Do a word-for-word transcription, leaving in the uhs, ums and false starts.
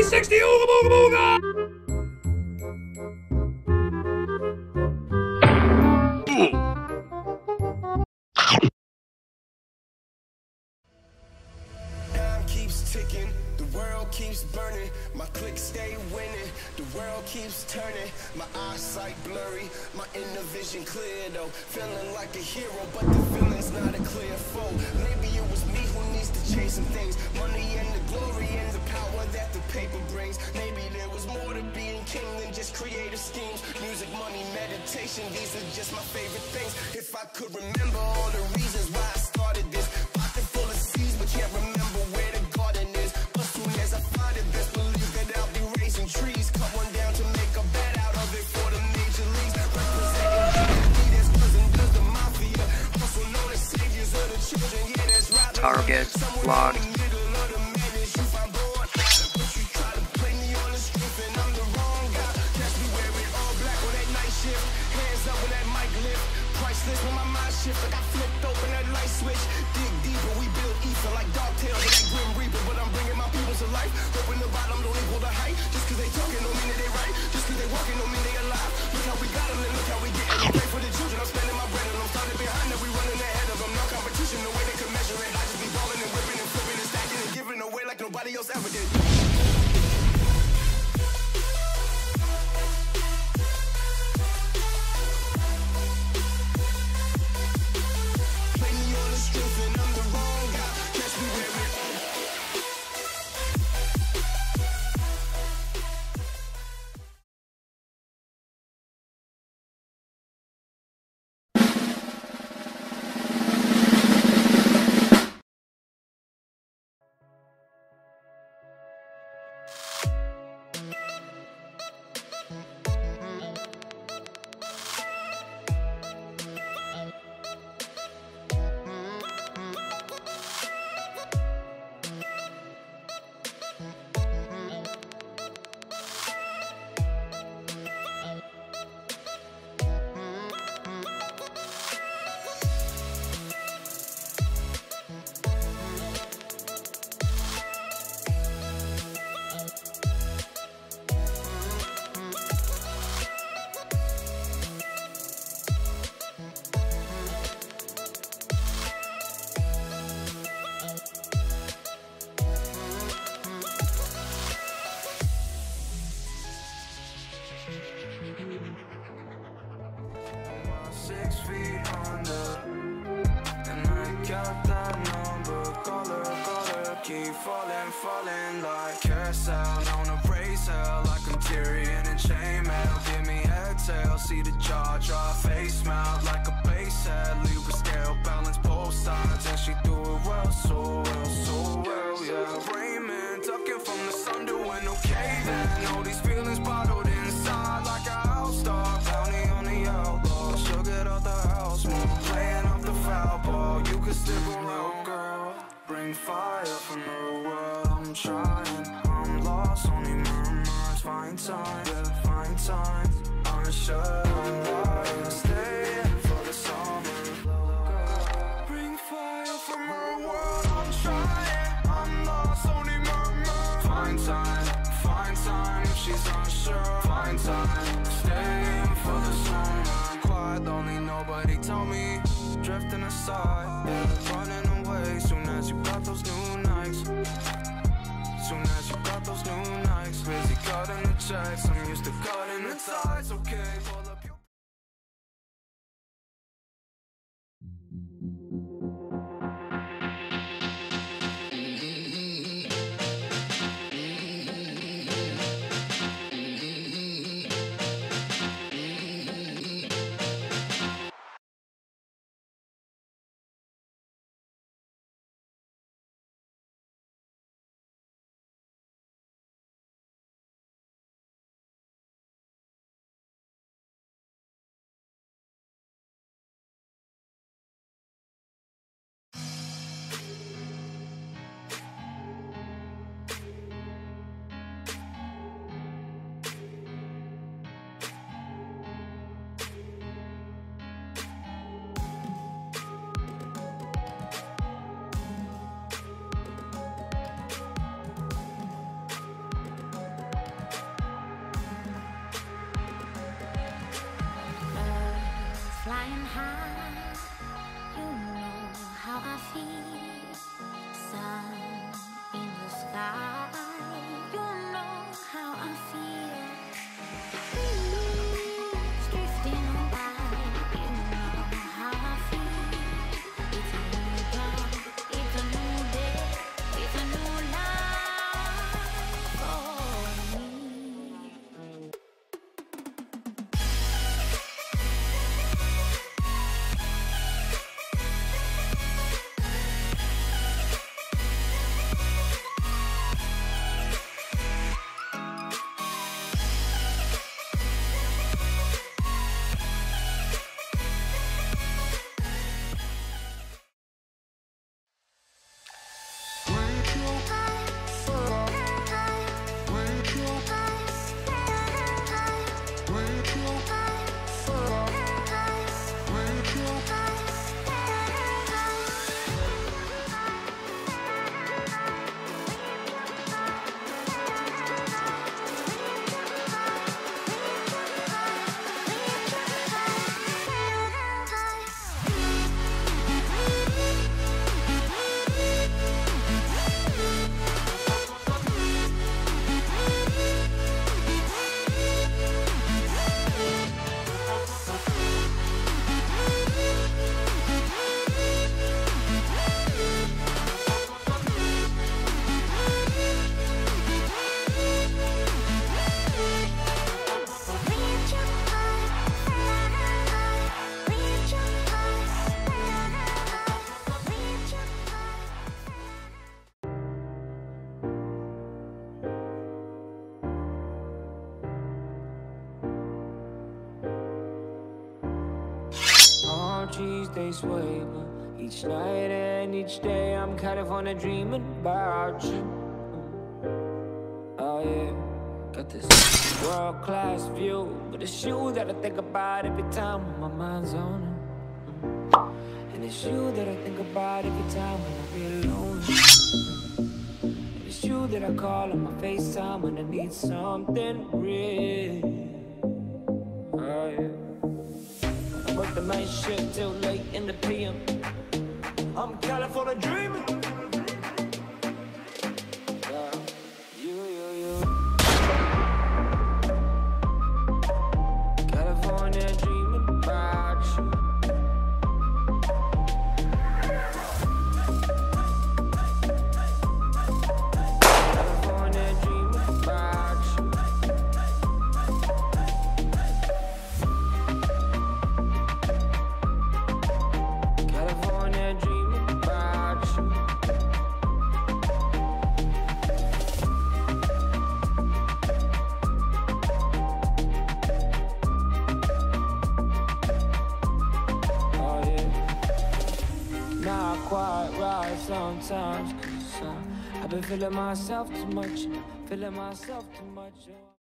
sixty, ooga booga booga! Keeps ticking, the world keeps burning, my clicks stay winning, the world keeps turning, my eyesight blurry, my inner vision clear though, feeling like a hero, but the feeling's not a clear foe. Maybe it was me who needs to chase some things, money and the glory and the power that the paper brings. Maybe there was more to being king than just creative schemes. Music, money, meditation, these are just my favorite things. If I could remember all the reasons why I started this, pocket full of seeds but can't remember where the garden is. But soon as I find it, best believe that I'll be raising trees. Cut one down to make a bed out of it for the major leagues. Representing G M P, that's cousin does the mafia. Also known as saviors of the children, yeah, that's right. Target locked. When my mind shift, like I flipped open that light switch. Dig deeper, we build ether like dark tales of that grim reaper. But I'm bringing my people to life. Hoping the bottom don't equal the height. Just cause they talking don't mean that they right. Just cause they walking don't mean they alive. Look how we got them and look how we get it. Pray for the children, I'm spending my bread and I'm starting behind them. We running ahead of them. No competition, no way they can measure it. I just be balling and whipping and flipping and stacking and giving away like nobody else ever did. Six feet under, and I got that number. Color, color, keep falling, falling like carousel. Known to raise hell like I'm Tyrion and chainmail. Give me exhale, see the jaw drop, face mount like a bass head. Libra scale, balance both sides, and she do it well, so well, so well, yeah. Raymond, ducking from the sun, doing okay then. All these feelings bottled inside like a house dog. Bounty on the outlaw, sugar out the house, man. Playing off the foul ball, you can stick around, girl. Bring fire from the world, I'm trying. I'm lost, only murmurs, find time, yeah, find time. I'm sure I'm lying, staying for the summer. Bring fire from her world, I'm trying. I'm lost, only murmurs, find time, find time. If she's unsure, find time, staying for the summer. Quiet, lonely, nobody told me. Drifting aside, yeah, running away. Soon as you got those new nights, soon as you got those new nights. Busy cutting the checks, I'm used to cutting the ties. Okay, pull up your trees they sway, but each night and each day I'm California dreaming about you. Oh yeah, got this world-class view, but it's you that I think about every time when my mind's on it. And it's you that I think about every time when I feel alone. And it's you that I call on my FaceTime when I need something real. Oh yeah, I work the night shift till late in the P M. I'm California dreaming. Yeah, you, you, you. California dreaming about you. California dreaming about you. California dreaming about you. Oh yeah, not quite right sometimes, 'cause uh, I've been feeling myself too much, feeling myself too much.